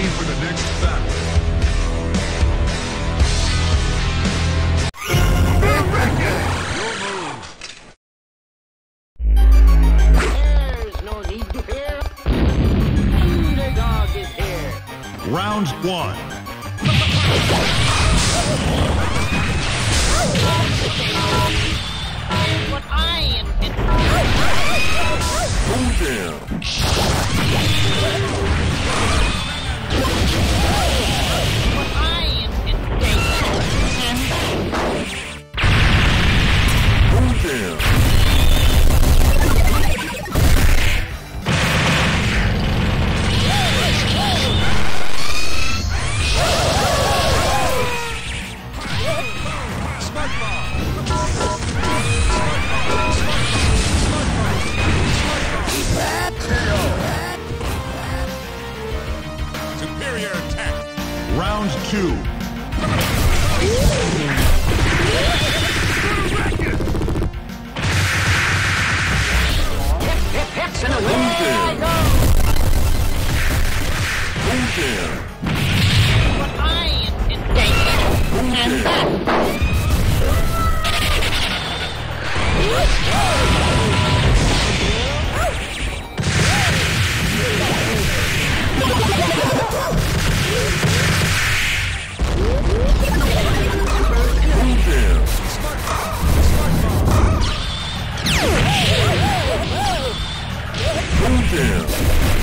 ready for the next battle. There's no need to fear. Underdog is here. Round one. What I intend. Move down. What I intend. Move down. Superior attack. Round two. And away I go. Move down. What I intend. And back. Move down. Move down.